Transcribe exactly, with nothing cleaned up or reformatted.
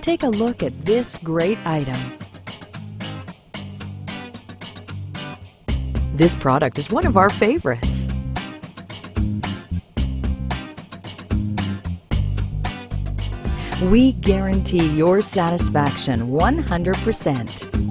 Take a look at this great item. This product is one of our favorites. We guarantee your satisfaction one hundred percent.